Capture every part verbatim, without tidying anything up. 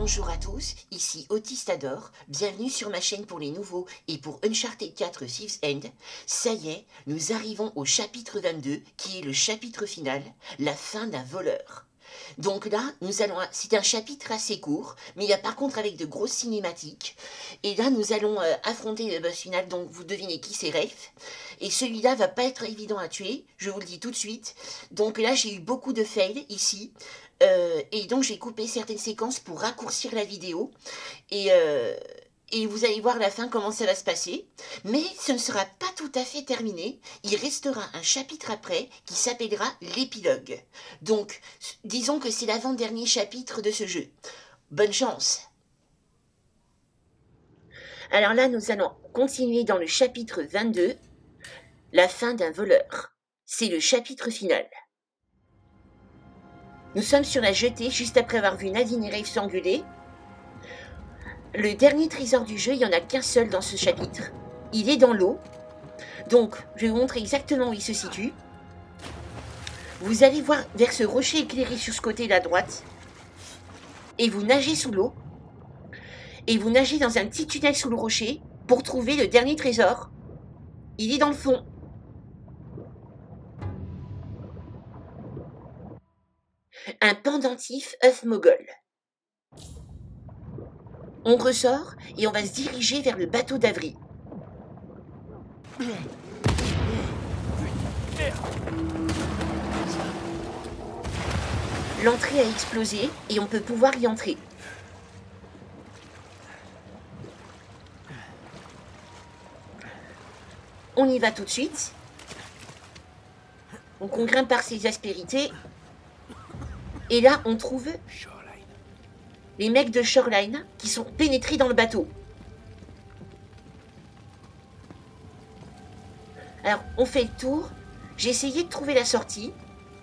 Bonjour à tous, ici Autistador, bienvenue sur ma chaîne pour les nouveaux et pour Uncharted quatre Thief's End. Ça y est, nous arrivons au chapitre vingt-deux, qui est le chapitre final, la fin d'un voleur. Donc là, nous allons, c'est un chapitre assez court, mais il y a par contre avec de grosses cinématiques. Et là, nous allons euh, affronter le boss final, donc vous devinez qui c'est, Rafe. Et celui-là va pas être évident à tuer, je vous le dis tout de suite. Donc là, j'ai eu beaucoup de fails ici. Euh, et donc j'ai coupé certaines séquences pour raccourcir la vidéo. Et... Euh, Et vous allez voir à la fin comment ça va se passer. Mais ce ne sera pas tout à fait terminé. Il restera un chapitre après qui s'appellera l'épilogue. Donc, disons que c'est l'avant-dernier chapitre de ce jeu. Bonne chance. Alors là, nous allons continuer dans le chapitre vingt-deux. La fin d'un voleur. C'est le chapitre final. Nous sommes sur la jetée juste après avoir vu Nadine et Rafe s'engueuler. Le dernier trésor du jeu, il n'y en a qu'un seul dans ce chapitre. Il est dans l'eau. Donc, je vais vous montrer exactement où il se situe. Vous allez voir vers ce rocher éclairé sur ce côté-là à droite. Et vous nagez sous l'eau. Et vous nagez dans un petit tunnel sous le rocher pour trouver le dernier trésor. Il est dans le fond. Un pendentif œuf mogol. On ressort et on va se diriger vers le bateau d'Avery. L'entrée a explosé et on peut pouvoir y entrer. On y va tout de suite. Donc on grimpe par ces aspérités. Et là, on trouve les mecs de Shoreline qui sont pénétrés dans le bateau. Alors, on fait le tour. J'ai essayé de trouver la sortie.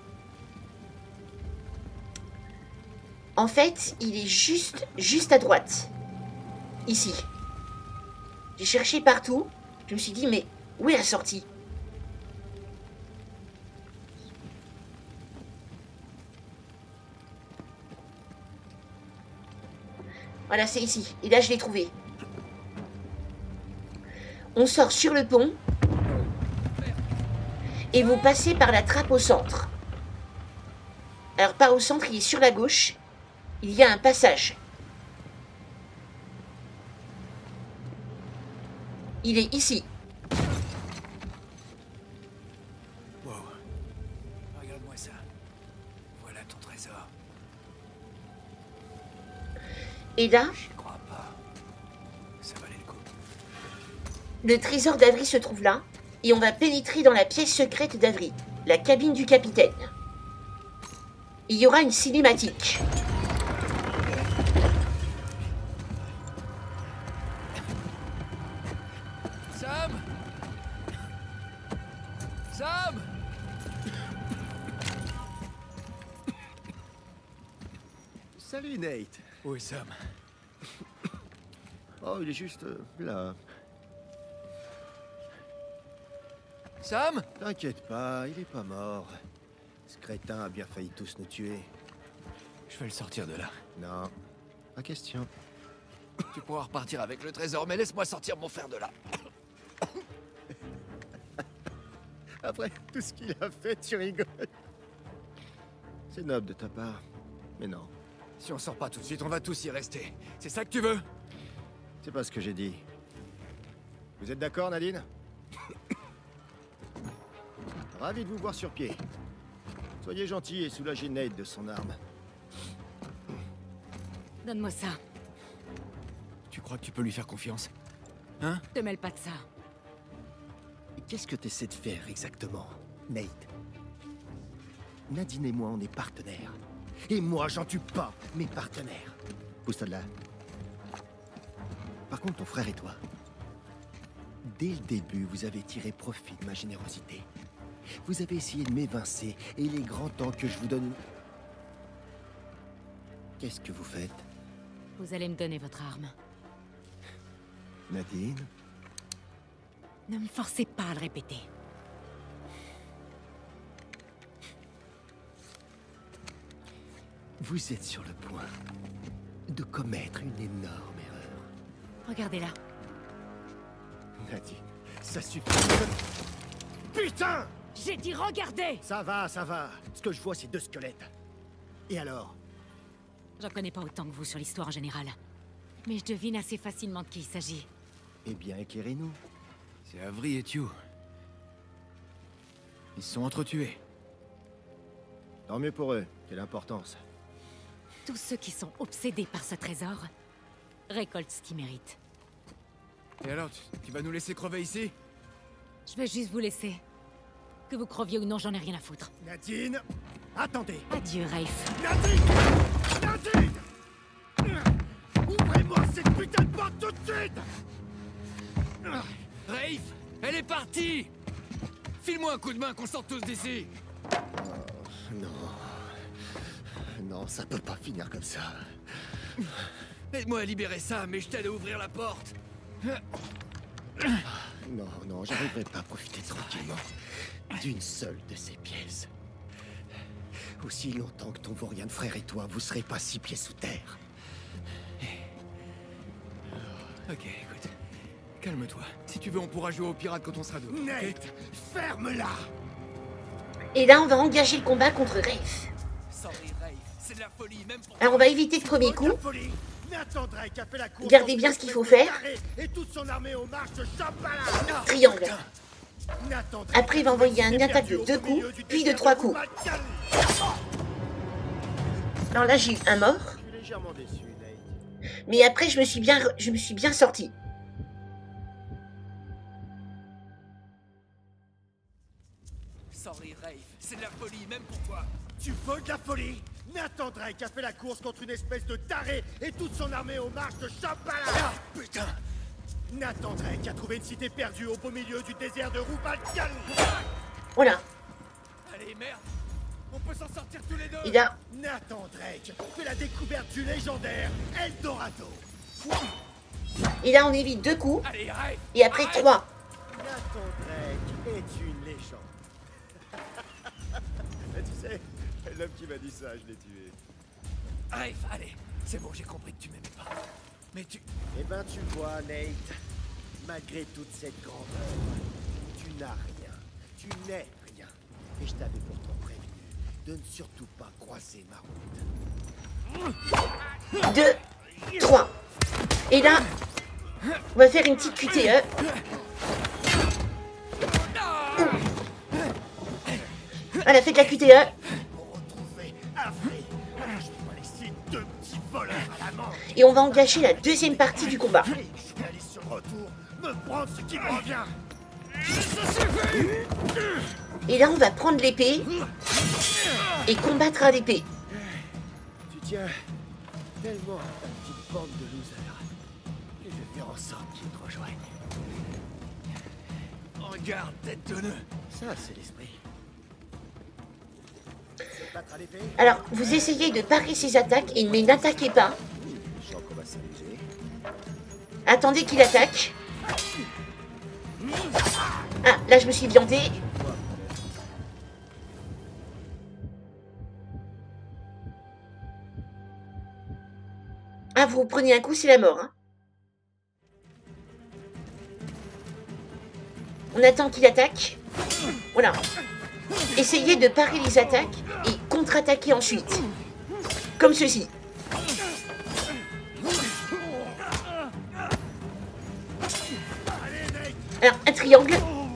En fait, il est juste, juste à droite. Ici. J'ai cherché partout. Je me suis dit, mais où est la sortie ? Voilà, c'est ici. Et là, je l'ai trouvé. On sort sur le pont. Et vous passez par la trappe au centre. Alors, pas au centre, il est sur la gauche. Il y a un passage. Il est ici. Wow. Regarde-moi ça. Voilà ton trésor. Et là, J'y crois pas. Ça valait le coup. le trésor d'Avery se trouve là. Et on va pénétrer dans la pièce secrète d'Avery, la cabine du capitaine. Il y aura une cinématique. Sam Sam Salut Nate. Où est Sam? Oh, il est juste euh, là. Sam? T'inquiète pas, il est pas mort. Ce crétin a bien failli tous nous tuer. Je vais le sortir de là. Non, pas question. Tu pourras repartir avec le trésor, mais laisse-moi sortir mon frère de là. Après tout ce qu'il a fait, tu rigoles. C'est noble de ta part, mais non. Si on sort pas tout de suite, on va tous y rester. C'est ça que tu veux? C'est pas ce que j'ai dit. Vous êtes d'accord, Nadine? Ravi de vous voir sur pied. Soyez gentil et soulagez Nate de son arme. Donne-moi ça. Tu crois que tu peux lui faire confiance? Hein? Te mêle pas de ça. Qu'est-ce que t'essaies de faire exactement, Nate? Nadine et moi, on est partenaires. Et moi, j'en tue pas mes partenaires. Pousse-toi de là. Par contre, ton frère et toi, dès le début, vous avez tiré profit de ma générosité. Vous avez essayé de m'évincer, et il est grand temps que je vous donne une... Qu'est-ce que vous faites, Vous allez me donner votre arme. Nadine? Ne me forcez pas à le répéter. Vous êtes sur le point de commettre une énorme erreur. Regardez-la. Nadine, ça suffit. Putain! J'ai dit regardez! Ça va, ça va. Ce que je vois, c'est deux squelettes. Et alors? J'en connais pas autant que vous sur l'histoire en général. Mais je devine assez facilement de qui il s'agit. Eh bien, éclairez-nous. C'est Avery et Tew. Ils se sont entretués. Tant mieux pour eux. Quelle importance. Tous ceux qui sont obsédés par ce trésor récoltent ce qu'ils méritent. Et alors, tu, tu vas nous laisser crever ici? Je vais juste vous laisser. Que vous creviez ou non, j'en ai rien à foutre. Nadine! Attendez! Adieu, Rafe. Nadine! Nadine! Ouvrez-moi cette putain de porte tout de suite! Rafe! Elle est partie! File-moi un coup de main qu'on sorte tous d'ici! Non... Non, ça peut pas finir comme ça. Aide-moi à libérer ça, mais je t'aide à ouvrir la porte! Non, non, j'arriverai pas à profiter tranquillement d'une seule de ces pièces. Aussi longtemps que ton vaurien de frère et toi, vous serez pas six pieds sous terre. Ok, écoute. Calme-toi. Si tu veux, on pourra jouer aux pirates quand on sera dehors. Nate, ferme-la! Et là, on va engager le combat contre Rafe. Sorry, Rafe. C'est de la folie, même pour... Alors, on va éviter le premier coup. Nathan Drake a fait la course. Gardez bien ce qu'il faut faire. Et toute son armée aux marches de Shambhala. Triangle. Nathan Drake Après, il va envoyer une attaque de deux coups, puis de trois coups. Alors là, j'ai eu un mort. Je suis légèrement déçu, Nate. Mais après, je me suis bien, je me suis bien sorti. Sorry, Rafe. C'est de la folie, même pour toi. Tu veux de la folie? Nathan Drake a fait la course contre une espèce de taré et toute son armée aux marches de Shambhala. Ah, putain! Nathan Drake a trouvé une cité perdue au beau milieu du désert de Rubalcali. Voilà. Allez, merde. On peut s'en sortir tous les deux. Et là, Nathan Drake fait la découverte du légendaire Eldorado. et là, on évite deux coups. Allez, Rafe. Et après, trois. Nathan Drake est une légende. Tu sais, l'homme qui m'a dit ça, je l'ai tué. Rafe, allez. C'est bon, j'ai compris que tu m'aimais pas. Mais tu... Eh ben, tu vois, Nate, malgré toute cette grandeur, tu n'as rien. Tu n'es rien. Et je t'avais pourtant prévenu de ne surtout pas croiser ma route. Deux, trois. Et là, on va faire une petite Q T E. Voilà, faites la Q T E. Pour retrouver Avery, je dois laisser deux petits voleurs à la main. Et on va engager la deuxième partie du combat. Je vais aller sur le retour, me prendre ce qui me revient. Et là, on va prendre l'épée et combattre à l'épée. Tu tiens tellement à ta petite bande de losers. Et je vais faire en sorte qu'ils te rejoignent. Regarde, tête de nœud. Ça, c'est l'esprit. Se battre à l'épée. Alors, vous essayez de parer ses attaques, et mais n'attaquez pas. Je sens qu'on va s'amuser. Attendez qu'il attaque. Ah, là, je me suis viandé. Ah, vous prenez un coup, c'est la mort. Hein. On attend qu'il attaque. Voilà. Essayez de parer les attaques et contre-attaquer ensuite. Comme ceci. Alors, un triangle.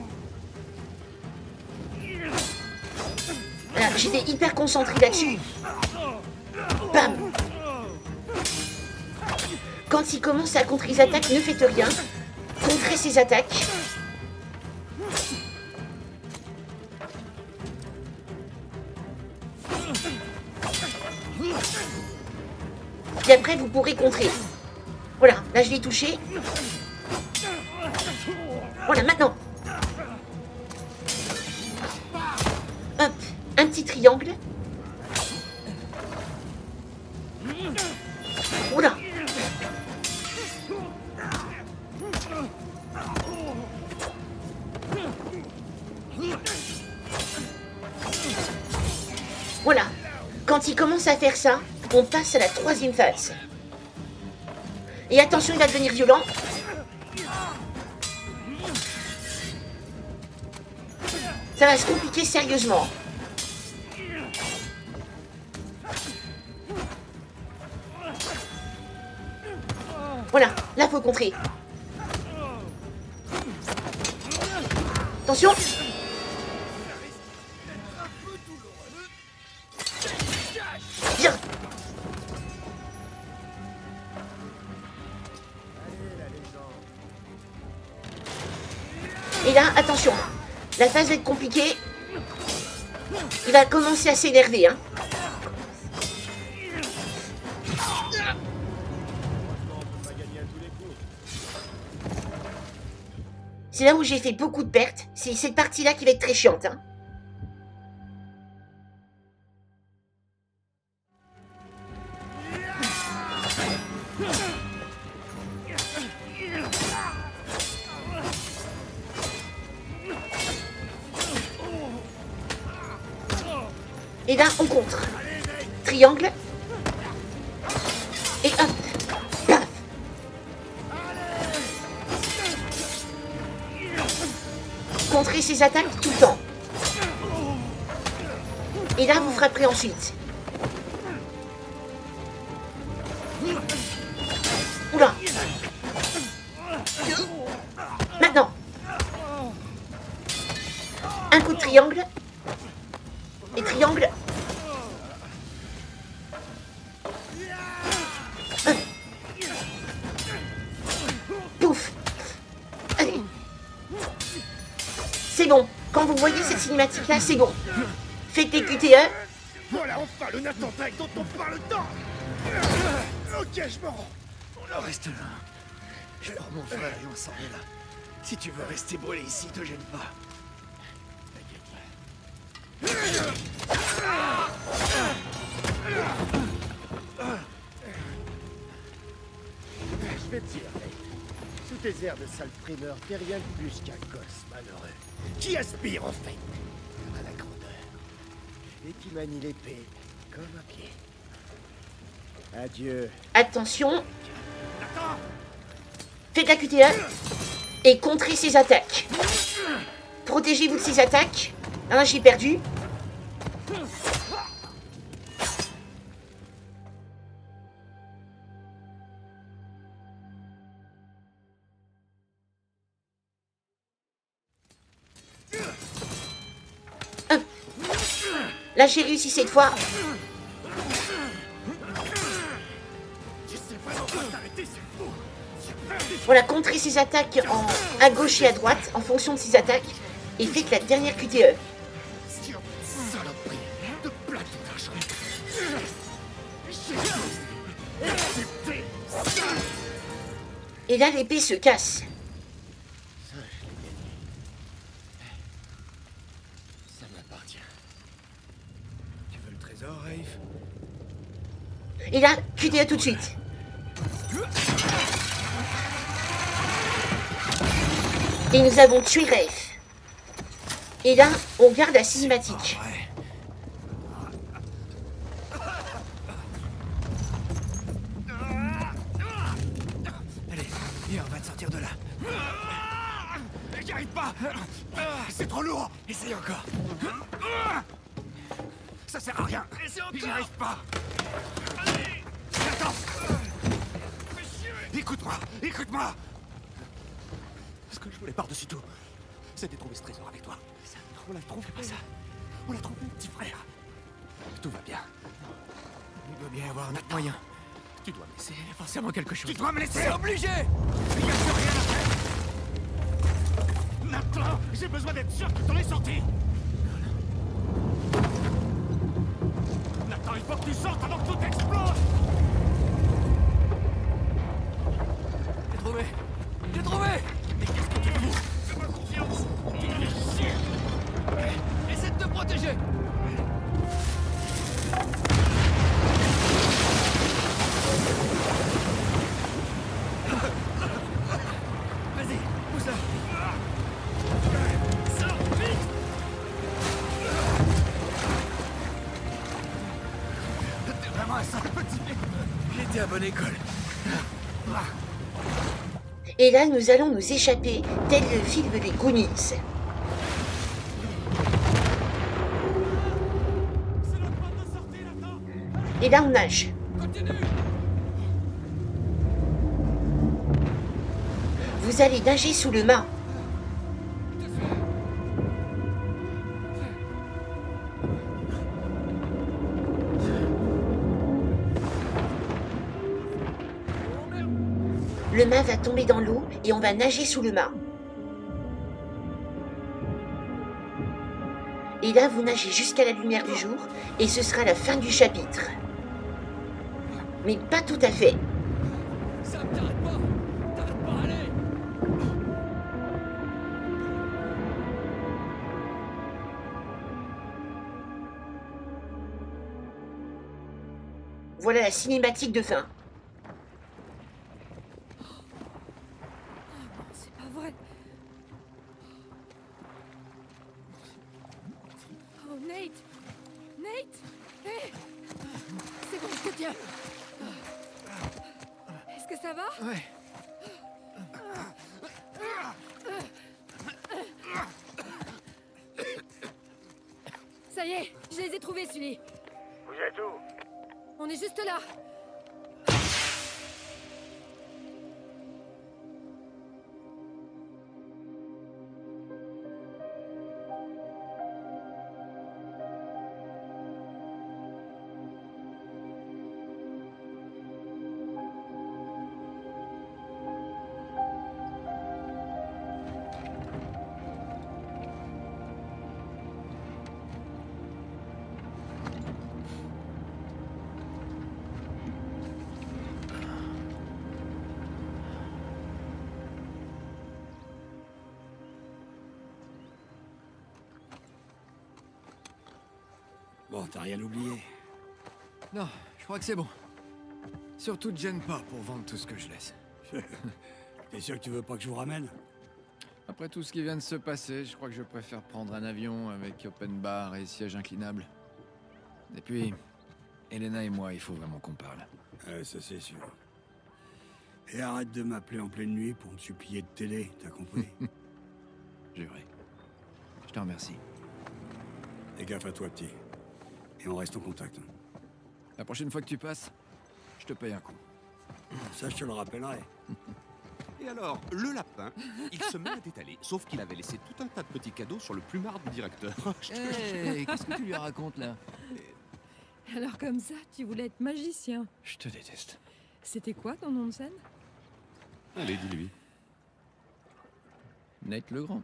Voilà, j'étais hyper concentré là-dessus. Bam. Quand il commence à contrer les attaques, ne faites rien. Contrez ses attaques. Et après, vous pourrez contrer. Voilà, là je l'ai touché. Voilà, maintenant. Hop, un petit triangle. Oula. Voilà. Quand il commence à faire ça, on passe à la troisième phase. Et attention, il va devenir violent. Ça va se compliquer sérieusement. Voilà, là faut contrer. Attention. Bien. Et là, attention. La phase va être compliquée. Il va commencer à s'énerver, hein. C'est là où j'ai fait beaucoup de pertes. C'est cette partie-là qui va être très chiante, hein. Et là, on contre. Triangle. Et hop. Paf. Contrer ses attaques tout le temps. Et là, vous frapperez ensuite. Oula. Maintenant. Un coup de triangle. Et triangle. Pouf. Allez. C'est bon. Quand vous voyez cette cinématique là, c'est bon. Faites les Q T E. Voilà enfin le attentat dont on parle tant. Ok, je m'en rends. On en reste là. Je prends mon frère et on s'en est là. Si tu veux rester brûlé ici, te gêne pas. Je vais te dire, mec. Sous tes airs de sale primeur, t'es rien de plus qu'un gosse malheureux. Qui aspire en fait à la grandeur. Et qui manie l'épée comme un pied. Adieu. Attention. Faites la Q T E. Et contrez ses attaques. Protégez-vous de ses attaques. Là, j'ai perdu. Hop. Là, j'ai réussi cette fois. Voilà, contrer ses attaques en, à gauche et à droite, en fonction de ses attaques. Et faites la dernière Q T E. Et là, l'épée se casse. Ça, je l'ai gagné. Ça m'appartient. Tu veux le trésor, Rafe? Et là, Q T E tout de suite. Et nous avons tué Rafe. Et là, on garde la cinématique. Ouais. Allez, viens, on va te sortir de là. J'y arrive pas. C'est trop lourd. Essaye encore. Ça sert à rien. J'y arrive pas. Allez. Attends. Écoute-moi, écoute-moi. Ce que je voulais par-dessus tout, c'était trouver ce trésor avec toi. On l'a trouvé, pas ça. On l'a trouvé, petit frère. Tout va bien. Il doit bien y avoir un autre moyen. Tu dois me laisser. Il y a forcément quelque chose. Tu dois me laisser. C'est obligé. Il n'y a plus rien à faire. Nathan, j'ai besoin d'être sûr que t'en es sorti. Nathan, il faut que tu sortes avant que tout explose. J'ai trouvé. J'ai trouvé. Mais qu'est-ce que tu fous? Fais-moi confiance. Tu me fais chier. Essaie de te protéger. Vas-y, pousse là. Sors, vite. T'es vraiment un sale petit. Il était à bonne école. Et là, nous allons nous échapper, tel le film des Goonies. C'est notre porte de sortie, là-dedans. Et là, on nage. Continue. Vous allez nager sous le mât. Le mât va tomber dans l'eau et on va nager sous le mât. Et là, vous nagez jusqu'à la lumière du jour et ce sera la fin du chapitre. Mais pas tout à fait. Sam, t'arrêtes pas. T'arrêtes pas, allez. Voilà la cinématique de fin. C'est pas vrai. Oh, Nate! Nate! Hé! C'est bon, je te tiens. Est-ce que ça va? Ouais. Ça y est, je les ai trouvés, Sully. Vous êtes où? On est juste là. Bon, t'as rien oublié. Non, je crois que c'est bon. Surtout te gêne pas pour vendre tout ce que je laisse. T'es sûr que tu veux pas que je vous ramène? Après tout ce qui vient de se passer, je crois que je préfère prendre un avion avec open bar et siège inclinable. Et puis, Elena et moi, il faut vraiment qu'on parle. Ouais, ça c'est sûr. Et arrête de m'appeler en pleine nuit pour me supplier de t'aider, t'as compris? Juré. Je te remercie. Fais gaffe à toi, petit. Et on reste en contact. La prochaine fois que tu passes, je te paye un coup. Ça, je te le rappellerai. Et alors, le lapin, il se met à détaler, sauf qu'il avait laissé tout un tas de petits cadeaux sur le plumard du directeur. Hé, qu'est-ce que tu lui racontes là? Alors comme ça, tu voulais être magicien. Je te déteste. C'était quoi ton nom de scène? Allez, dis-lui. Nate Legrand.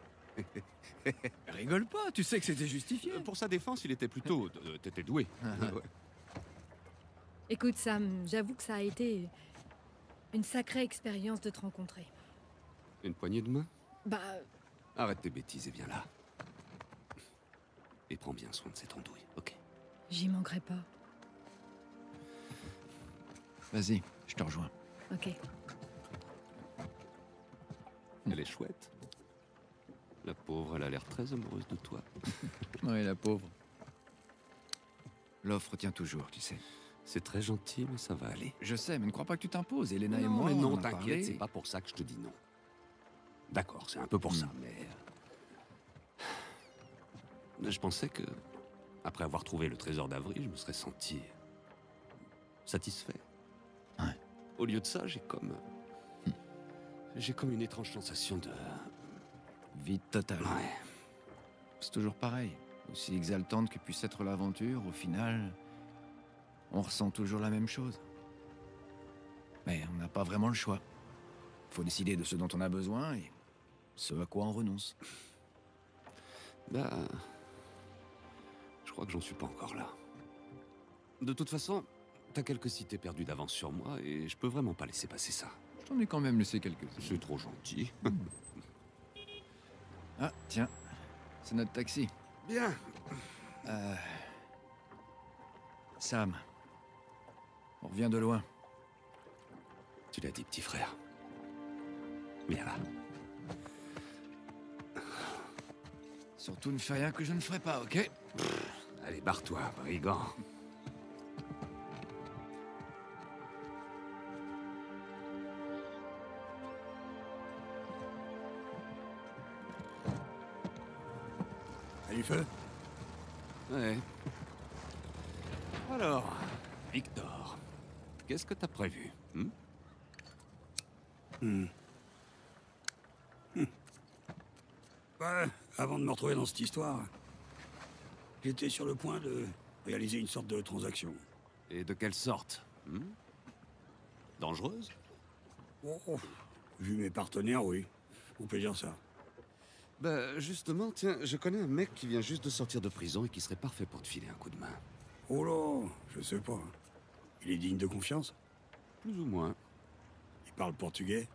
Rigole pas, tu sais que c'était justifié. Euh, Pour sa défense, il était plutôt... euh, T'étais doué. Ouais. Écoute Sam, j'avoue que ça a été une sacrée expérience de te rencontrer. Une poignée de main? Bah, Arrête tes bêtises et viens là. Et prends bien soin de cette andouille, ok? j'y manquerai pas. Vas-y, je te rejoins. Ok. Elle est chouette. La pauvre, elle a l'air très amoureuse de toi. Oui, la pauvre. L'offre tient toujours, tu sais. C'est très gentil, mais ça va aller. Je sais, mais ne crois pas que tu t'imposes. Elena et Non, moi, mais on non, en a parlé. t'inquiète, c'est pas pour ça que je te dis non. D'accord, c'est un peu pour Mm. ça, mais... euh, Je pensais que, après avoir trouvé le trésor d'Avril, je me serais senti... satisfait. Ouais. Au lieu de ça, j'ai comme... J'ai comme une étrange sensation de... Vide total. Ouais. C'est toujours pareil. Aussi exaltante que puisse être l'aventure, au final, on ressent toujours la même chose. Mais on n'a pas vraiment le choix. Faut décider de ce dont on a besoin et ce à quoi on renonce. Bah... Je crois que j'en suis pas encore là. De toute façon, t'as quelques cités perdues d'avance sur moi et je peux vraiment pas laisser passer ça. Je t'en ai quand même laissé quelques-uns. C'est trop gentil. Ah, tiens, c'est notre taxi. Bien. Euh... Sam, on revient de loin. Tu l'as dit, petit frère. Viens là. Surtout ne fais rien que je ne ferai pas, ok? Allez, barre-toi, brigand. du feu? Ouais. Alors, Victor, qu'est-ce que t'as prévu, hmm? Hmm. Hmm. Ouais, avant de me retrouver dans cette histoire, j'étais sur le point de réaliser une sorte de transaction. Et de quelle sorte, hmm? Dangereuse? Oh, vu mes partenaires, oui. On peut dire ça. Bah, justement, tiens, je connais un mec qui vient juste de sortir de prison et qui serait parfait pour te filer un coup de main. Oh là, je sais pas. Il est digne de confiance? Plus ou moins. Il parle portugais?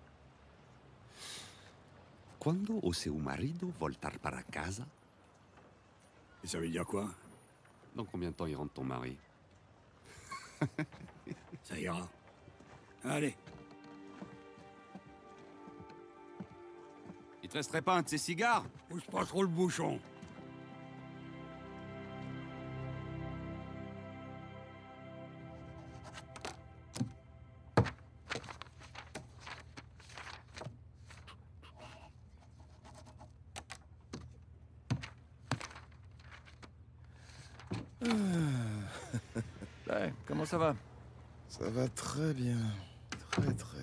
Quando o seu marido voltar para casa? Et ça veut dire quoi? Dans combien de temps il rentre ton mari? Ça ira. Allez. Il te resterait pas un de ces cigares? Pousse pas trop le bouchon. Ouais, comment ça va? Ça va très bien. Très très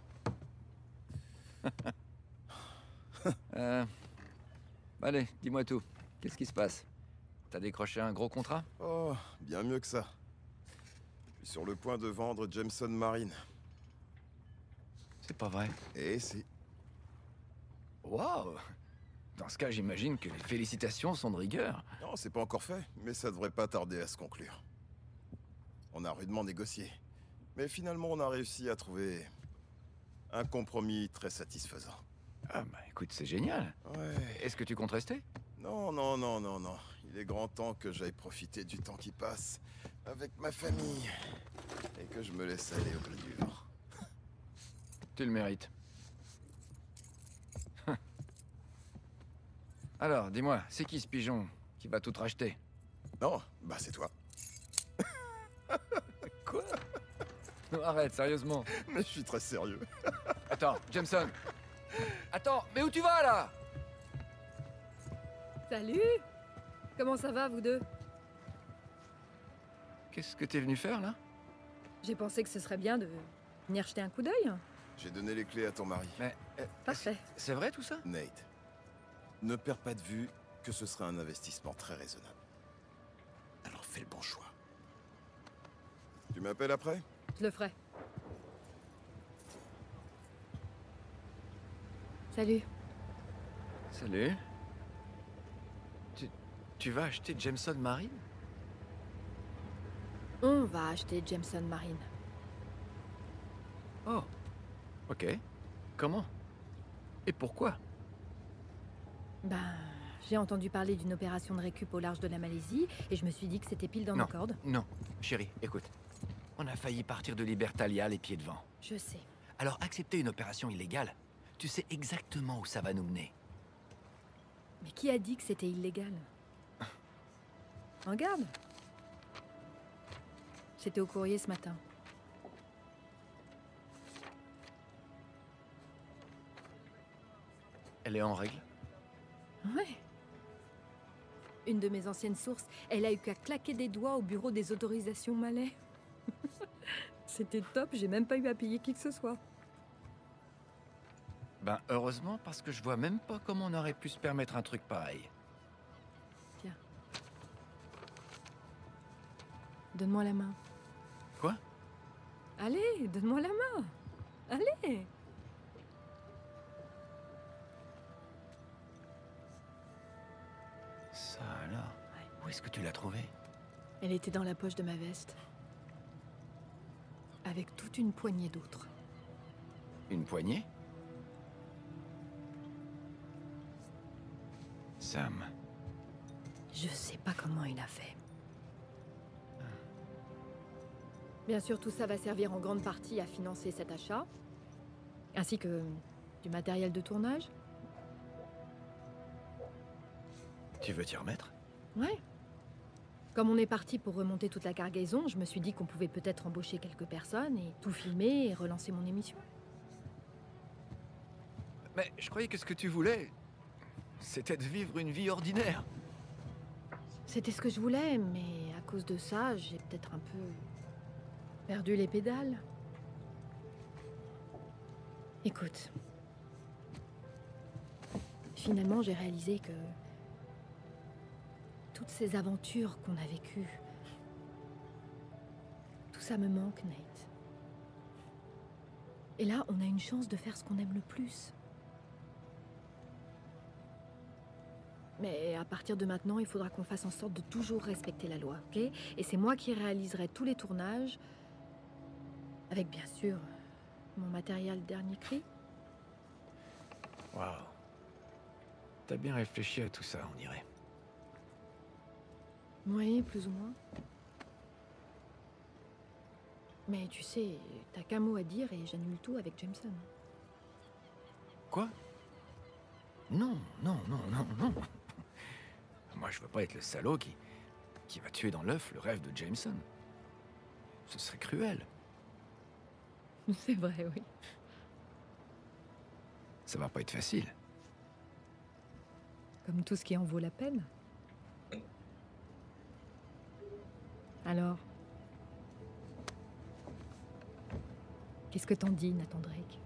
bien. euh... Allez, dis-moi tout. Qu'est-ce qui se passe? T'as décroché un gros contrat? Oh, bien mieux que ça. Je suis sur le point de vendre Jameson Marine. C'est pas vrai. Et si. Waouh! Dans ce cas, j'imagine que les félicitations sont de rigueur. Non, c'est pas encore fait, mais ça devrait pas tarder à se conclure. On a rudement négocié. Mais finalement, on a réussi à trouver un compromis très satisfaisant. Ah bah écoute, c'est génial. Ouais. Est-ce que tu comptes rester? Non, non, non, non, non. Il est grand temps que j'aille profiter du temps qui passe avec ma famille. Et que je me laisse aller au gré du vent. Tu le mérites. Alors, dis-moi, c'est qui ce pigeon qui va tout racheter? Non, bah c'est toi. Quoi? Non, arrête, sérieusement. Mais je suis très sérieux. Attends, Jameson. Attends, mais où tu vas, là? Salut! Comment ça va, vous deux? Qu'est-ce que t'es venu faire, là? J'ai pensé que ce serait bien de venir jeter un coup d'œil. J'ai donné les clés à ton mari. Mais... euh, Parfait. C'est vrai, tout ça? Nate, ne perds pas de vue que ce sera un investissement très raisonnable. Alors fais le bon choix. Tu m'appelles après? Je le ferai. Salut. Salut. Tu... Tu vas acheter Jameson Marine? On va acheter Jameson Marine. Oh. Ok. Comment? Et pourquoi? Ben, j'ai entendu parler d'une opération de récup au large de la Malaisie, et je me suis dit que c'était pile dans Non. nos cordes. Non, chérie, écoute. On a failli partir de Libertalia les pieds devant. Je sais. Alors accepter une opération illégale, tu sais exactement où ça va nous mener. Mais qui a dit que c'était illégal? Regarde. C'était au courrier ce matin. Elle est en règle? Ouais. Une de mes anciennes sources, elle a eu qu'à claquer des doigts au bureau des autorisations malais. C'était top, j'ai même pas eu à payer qui que ce soit. Ben heureusement, parce que je vois même pas comment on aurait pu se permettre un truc pareil. Tiens. Donne-moi la main. Quoi? Allez, donne-moi la main. Allez. Ça alors? Où est-ce que tu l'as trouvée? Elle était dans la poche de ma veste. Avec toute une poignée d'autres. Une poignée? Sam. Je sais pas comment il a fait. Bien sûr, tout ça va servir en grande partie à financer cet achat, ainsi que du matériel de tournage. Tu veux t'y remettre? Ouais. Comme on est parti pour remonter toute la cargaison, je me suis dit qu'on pouvait peut-être embaucher quelques personnes et tout filmer et relancer mon émission. Mais je croyais que ce que tu voulais, c'était de vivre une vie ordinaire. C'était ce que je voulais, mais à cause de ça, j'ai peut-être un peu perdu les pédales. Écoute, finalement, j'ai réalisé que toutes ces aventures qu'on a vécues, tout ça me manque, Nate. Et là, on a une chance de faire ce qu'on aime le plus. Mais à partir de maintenant, il faudra qu'on fasse en sorte de toujours respecter la loi, ok? Et c'est moi qui réaliserai tous les tournages, avec bien sûr mon matériel dernier cri. Waouh. T'as bien réfléchi à tout ça, on dirait. Oui, plus ou moins. Mais tu sais, t'as qu'un mot à dire et j'annule tout avec Jameson. Quoi? Non, non, non, non, non. Moi, je veux pas être le salaud qui, qui va tuer dans l'œuf le rêve de Jameson. Ce serait cruel. C'est vrai, oui. Ça va pas être facile. Comme tout ce qui en vaut la peine. Alors, qu'est-ce que t'en dis, Nathan Drake?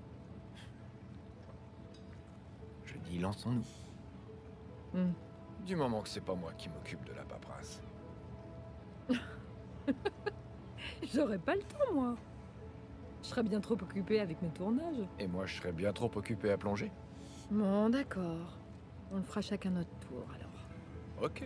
Je dis, lançons-nous. Hmm. Du moment que c'est pas moi qui m'occupe de la paperasse. J'aurais pas le temps, moi. Je serais bien trop occupée avec mes tournages. Et moi, je serais bien trop occupé à plonger. Bon, d'accord. On le fera chacun notre tour, alors. Ok.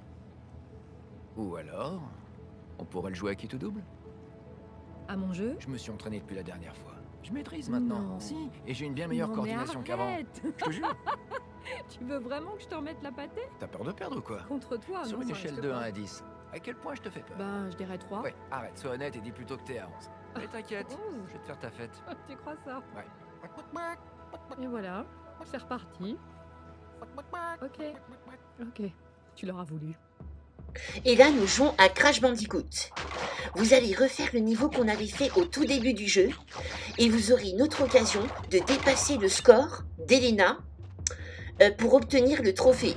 Ou alors, on pourrait le jouer à qui tout double? À mon jeu? Je me suis entraîné depuis la dernière fois. Je maîtrise maintenant. Non. Si, et j'ai une bien meilleure Non, coordination mais qu'avant. arrête. Je te jure. Tu veux vraiment que je te remette la pâtée? T'as peur de perdre ou quoi? Contre toi, Sur non, une ça échelle risque de pas. un à dix, à quel point je te fais peur? Ben, je dirais trois. Ouais, arrête, sois honnête et dis plutôt que t'es à onze. Mais t'inquiète, onze. je vais te faire ta fête. Tu crois ça? Ouais. Et voilà, c'est reparti. Ok, ok, tu l'auras voulu. Et là, nous jouons à Crash Bandicoot. Vous allez refaire le niveau qu'on avait fait au tout début du jeu, et vous aurez une autre occasion de dépasser le score d'Elena euh, pour obtenir le trophée.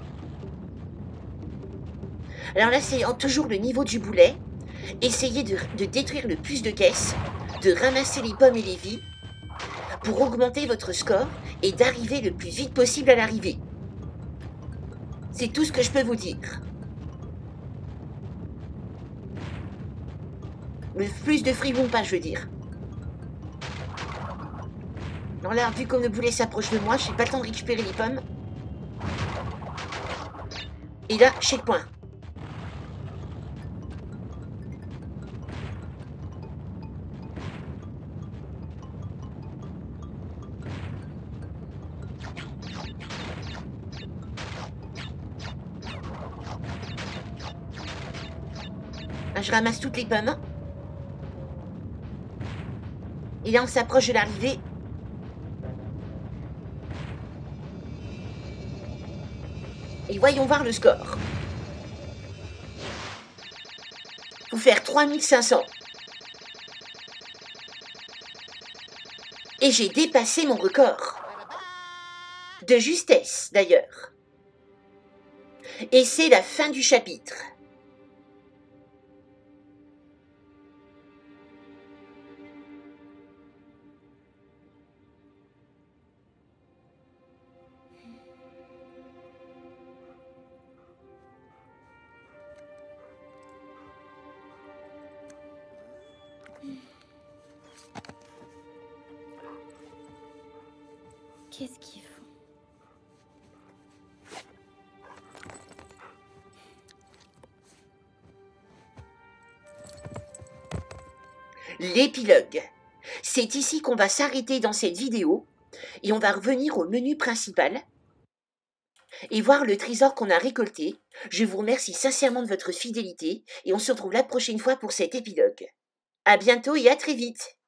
Alors là, c'est en- toujours le niveau du boulet. Essayez de, de détruire le plus de caisses, de ramasser les pommes et les vies, pour augmenter votre score et d'arriver le plus vite possible à l'arrivée. C'est tout ce que je peux vous dire. Le plus de fribons pas, je veux dire. Alors là, vu comme le boulet s'approche de moi, j'ai pas le temps de récupérer les pommes. Et là, checkpoint. Là, je ramasse toutes les pommes. Et là, on s'approche de l'arrivée. Et voyons voir le score. Faut faire trois mille cinq cents. Et j'ai dépassé mon record. De justesse, d'ailleurs. Et c'est la fin du chapitre. Qu'est-ce qu'ils font? L'épilogue. C'est ici qu'on va s'arrêter dans cette vidéo et on va revenir au menu principal et voir le trésor qu'on a récolté. Je vous remercie sincèrement de votre fidélité et on se retrouve la prochaine fois pour cet épilogue. À bientôt et à très vite.